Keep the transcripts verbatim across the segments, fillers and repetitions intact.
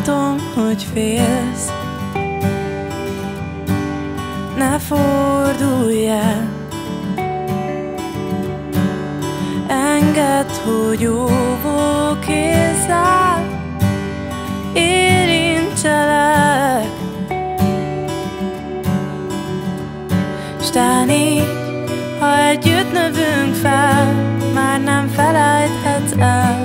Látom, hogy félsz, ne fordulj el. Engedd, hogy óvó kézzel érintselek, s tán így, ha együtt növünk fel, már nem felejthetsz el.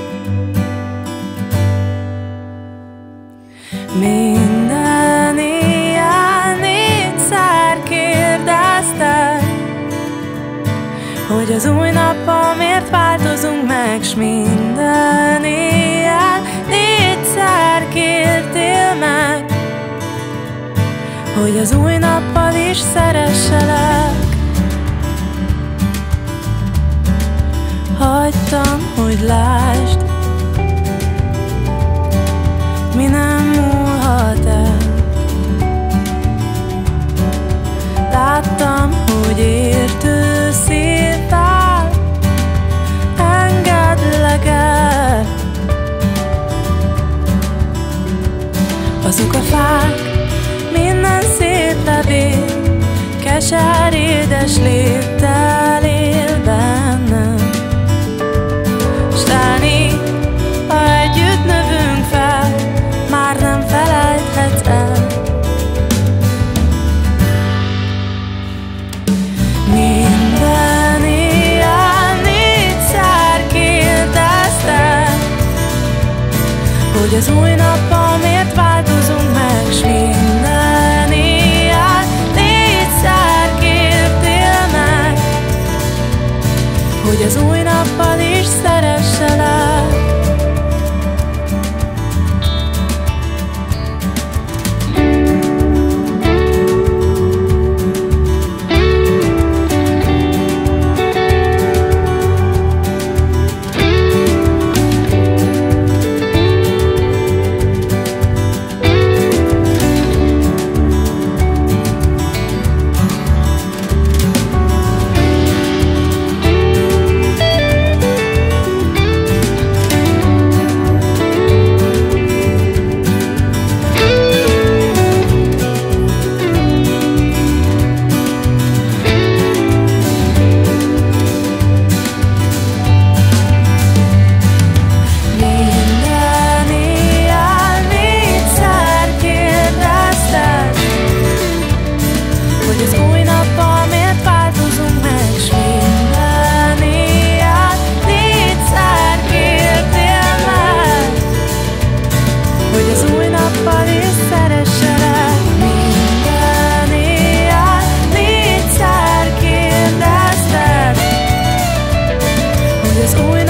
Minden éjjel négyszer kérdezted, hogy az új nappal miért változunk meg, s minden éjjel négyszer kértél meg, hogy az új nappal is szeresselek. Hagytam, hogy lásd, mi nem múlhat el. Láttam, hogy értő szívvel engedlek el. Azok a fák, minden szép levél, keser édes léttel él bennem. S tán így, ha együtt növünk fel, már nem felejthetsz el. Minden éjjel négyszer kérdezted, hogy az új nappal miért változunk meg, s minden éjjel négyszer kértél meg, hogy az új nappal is szeresselek. Hogy az új nappal miért változunk meg, s minden éjjel négyszer kértél meg, hogy az új nappal is szeresselek. Minden éjjel négyszer kérdezted, hogy az új